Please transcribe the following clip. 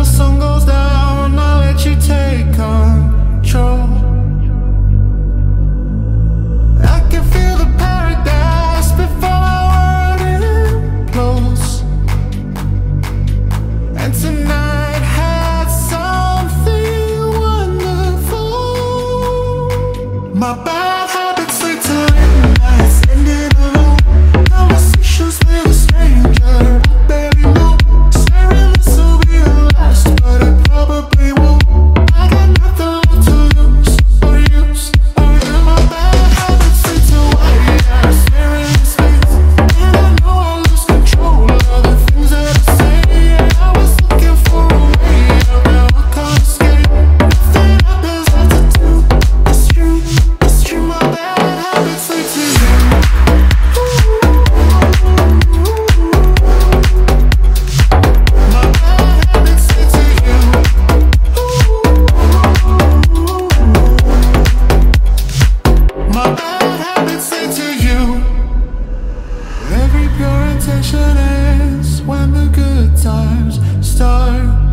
the sun goes down, I'll let you take control. I can feel the paradise before my world implodes. And tonight had something wonderful. My bad habits lead to late nights ending alone. Conversations with a stranger I barely know. Swearing this will be the last, but I probably won't. I got nothing left to lose or use. Oh yeah, my bad habits lead to white eyes staring in space. And I know I lose control of the things that I say. I was looking for a way out, now I can't escape. Nothing happens left to do. It's true, it's true. My bad habits lead to you. My bad habits lead to you. My bad habits lead to you. Every pure intention ends when the good times start.